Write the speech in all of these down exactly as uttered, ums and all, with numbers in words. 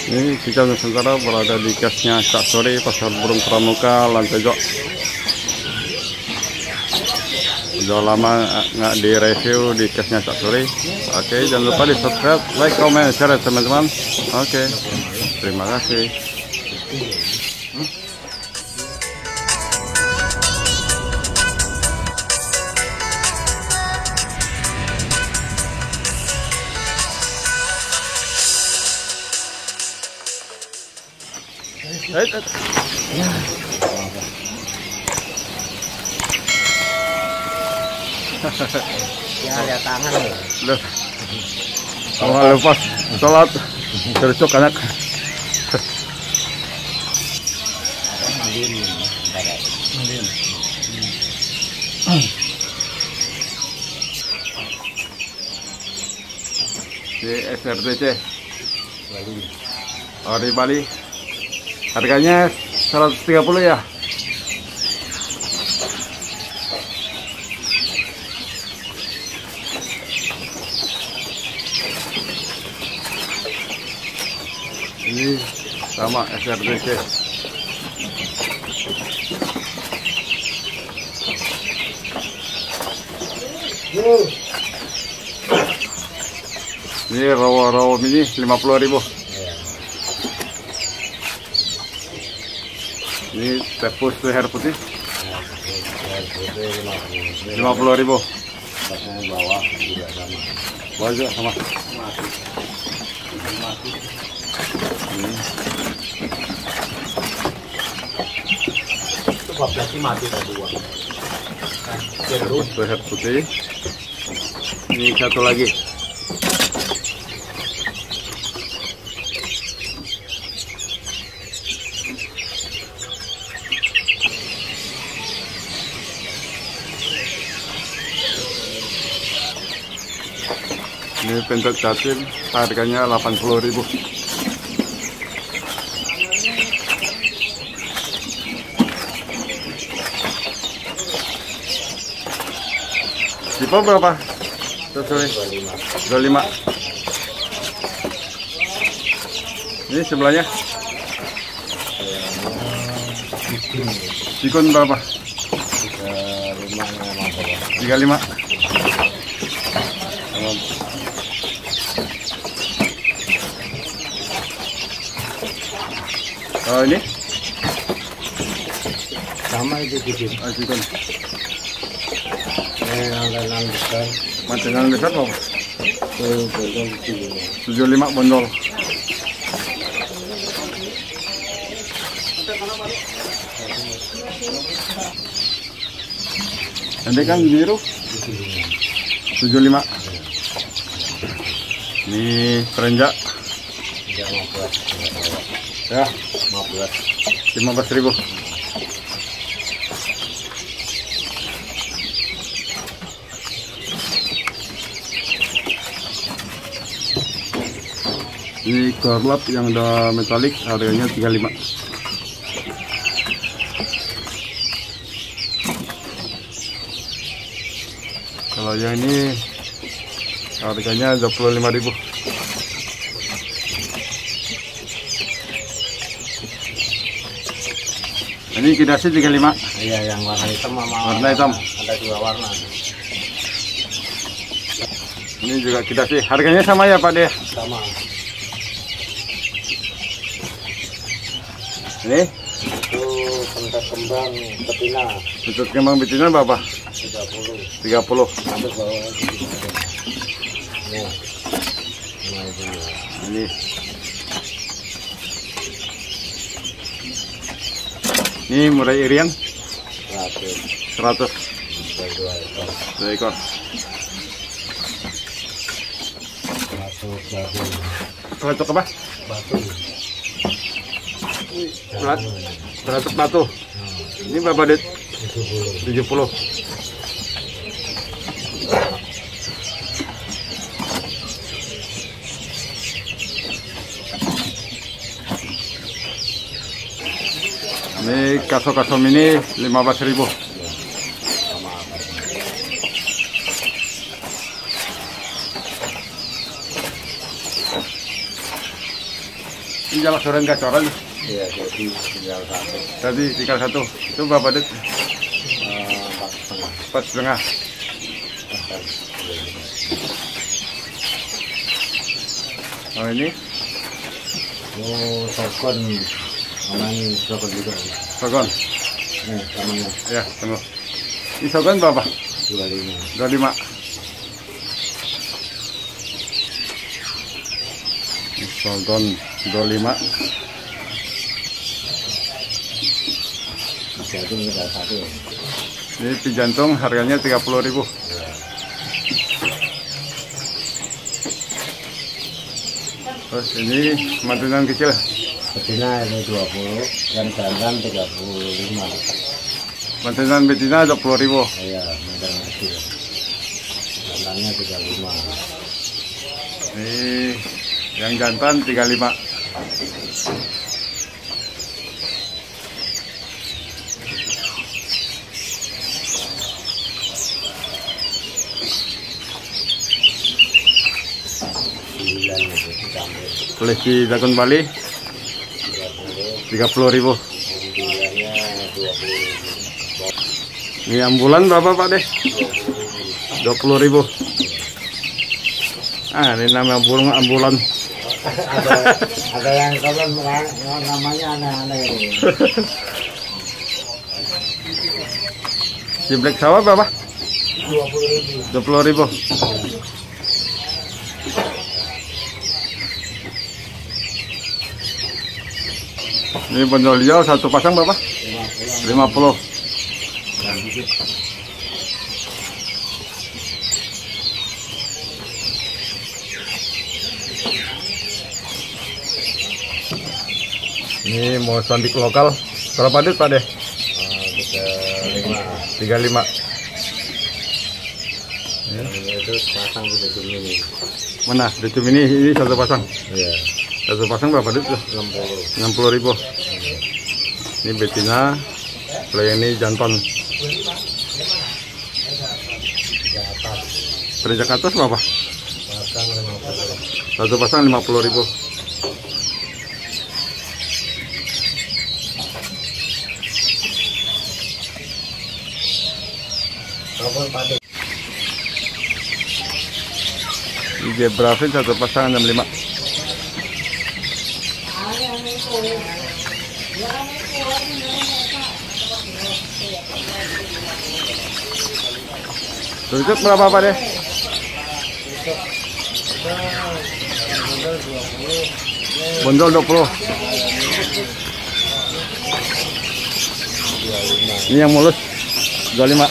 Ini kita Nusantara berada di kasnya Kak Sore, Pasar Burung Pramuka, Lantai Jok. Udah lama nggak direview di kasnya Kak Sore. Oke, jangan lupa di subscribe, like, comment, share teman-teman. Oke, terima kasih. Eh, eh. Ya, lihat tangan nih. Udah. Kalau lepas sholat tercuk anak. Di S R D C oh, di Bali. Harganya seratus tiga puluh ya. Ini sama S R D C. Ini rawa-rawa mini lima puluh ribu. Ini tepus leher putih lima puluh ribu. Bawah juga sama. Bawah juga sama. Ini. Itu populasi mati tadi dua. Tepus leher putih. Ini satu lagi. Ini pentet cacing, harganya delapan puluh ribu. Tipe berapa? Sorry, dua puluh lima. Ini sebelahnya. Sikun berapa? tiga puluh lima. Oh, ini Sama itu gitu. oh, sikun. Eh, yang besar. Material besar berapa? Tuh, bondol kecil. tujuh puluh lima bondol. Nanti kan biru tujuh puluh lima. Ini perenjak ya lima belas ribu. Ini korlap yang udah metalik, harganya tiga puluh lima. Kalau yang ini harganya dua puluh lima ribu. Ini kidasi tiga puluh lima. Iya, yang warna hitam sama Warna hitam. Ada dua warna. Ini juga kidasi. Harganya sama ya Pak deh? Sama. Ini Itu pentet kembang betina untuk kembang betina berapa? tiga puluh. tiga puluh. Sampai bawah lagi. Nih. Nah, itu. Ini Ini murai irian Seratus. seratus. Dua ekor. Dua ekor. Batu batu. Seratus apa? Batu. Berat. Seratus batu. Ini berapa dit? tujuh puluh. Ini kaso-kaso mini lima belas ribu. Ini jalak soren gacoran. Iya, jadi tinggal satu. Tadi tinggal satu. Itu berapa dit? Eh, Empat setengah. Empat setengah. Empat. Oh ini Oh, sokon. Aman sokon juga. sogon. Nih, namanya Ya, tunggu. Ini sogon berapa? dua lima. dua puluh lima. Ini sogon dua puluh lima. Jadi ini ada satu. Ini pi jantung harganya tiga puluh ribu. Terus ini mantunan kecil. Betina ini dua puluh, yang jantan tiga puluh lima. Mantunan betina dua puluh ribu. Iya, mantan kecil. Jantannya tiga puluh lima. Ini yang jantan tiga puluh lima. sembilan itu dicampur. Polisi Dagun Bali tiga puluh ribu. Sembilannya dua puluh ribu. Ini ambulan berapa Pak Deh? dua puluh ribu. Ah, ini nama burung ambulan. ada ada yang komen namanya aneh-aneh ini. Si black sawah berapa? dua puluh ribu. dua puluh ribu. Ini bondol hijau satu pasang berapa? lima puluh. Ini mau sandik lokal berapa dit Pak Deh? tiga puluh lima. Ya. Itu pasang di sini ini. Mana? Di cumi ini, ini satu pasang. Iya. Satu pasang berapa dit? enam puluh. enam puluh ribu. Ini betina, kalau yang ini jantan. Di atas. Perijak atas berapa? Pasang lima puluh. Satu pasang lima puluh ribu. Telepon padu. Ini Zebrafin satu pasang enam puluh lima. Tutup berapa Pak Deh? Bondol dua puluh. Ini yang mulus dua puluh lima.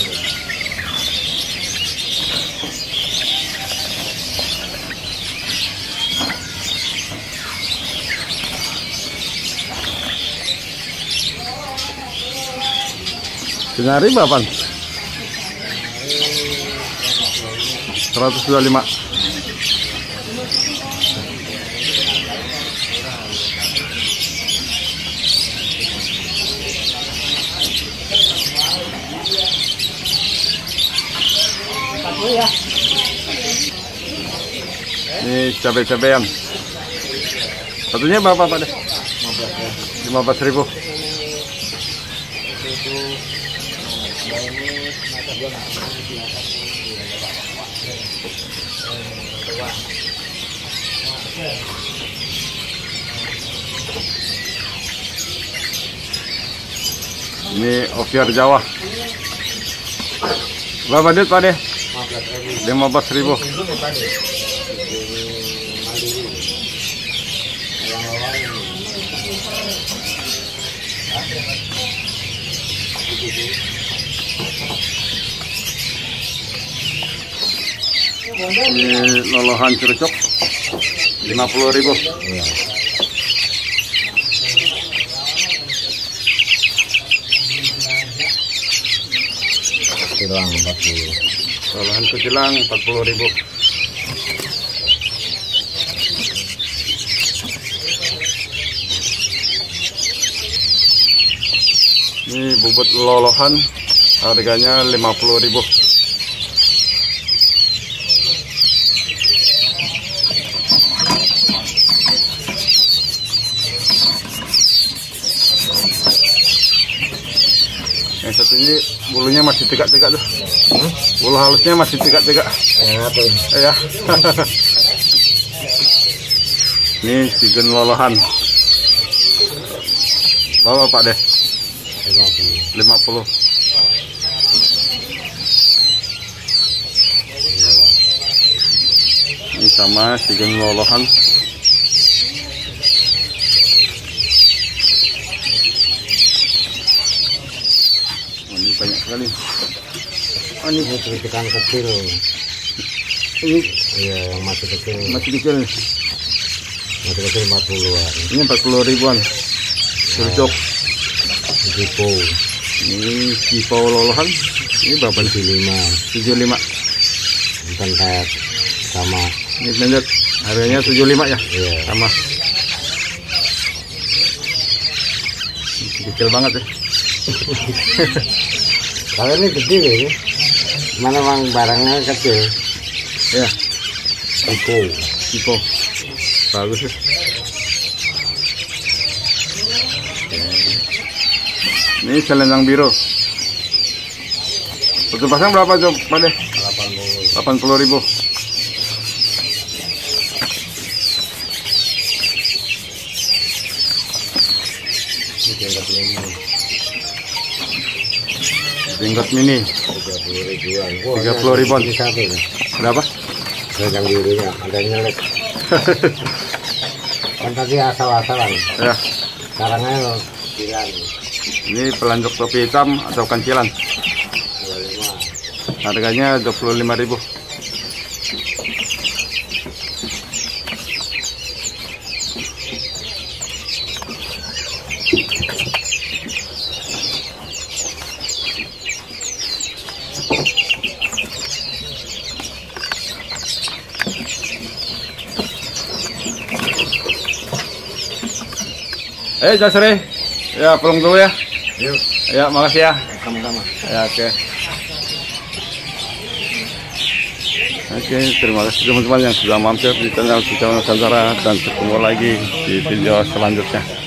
Senari berapa? seratus dua puluh lima. Ini cabai-cabean. Satunya berapa Pak Deh? lima belas ribu. Ini oviar Jawa. Berapa dit Pak Deh? lima belas ribu. Ini lolohan curcok lima puluh ribu. Iya. Kilang empat puluh. Lolohan kecilang empat puluh ribu. Ini bubut lolohan harganya lima puluh ribu. satu ini bulunya masih tegak-tegak tuh. Hmm? Bulu halusnya masih tegak-tegak. Yang apa ini? Ya. Ini sigen lolohan. Bawa Pak deh. lima puluh. Ini sama sigen lolohan. Oh, ini banyak sekali. Oh, ini ikan kecil. Ini Iya, yang masih kecil. masih kecil. Masih kecil empat puluhan. Ini empat puluh ribuan. Cocok. Jipo. Ini Jipo lolohan. Ini berapa nih? tujuh puluh lima. tujuh puluh lima. Bukan kayak sama. Ini blended. Harganya tujuh puluh lima ya? Iya. Sama. Kecil banget ya. Kalau ini gede ini. Mana memang barangnya kecil. Ya, Jipo. Jipo. Bagus ya. Ini selendang biru. Satu pasang berapa coba Pak deh? delapan puluh. delapan puluh ribu. Ini jenggot mini. Jenggot mini. tiga puluh ribuan. tiga puluh ribuan. Ini satu nih. Berapa? Selendang birunya. Ada yang nyelek. Kan tadi asal-asalan. Ya, Sekarangnya loh. Sembilan. ini pelanjok topi hitam atau kancilan. dua puluh lima. Harganya dua puluh lima ribu. Eh, Jasri. Ya, pulang dulu ya. Yuk. Ya, makasih ya. Sama-sama. Ya, oke. Oke, terima kasih teman-teman yang sudah mampir di channel Kicau Nusantara dan ketemu lagi di video selanjutnya.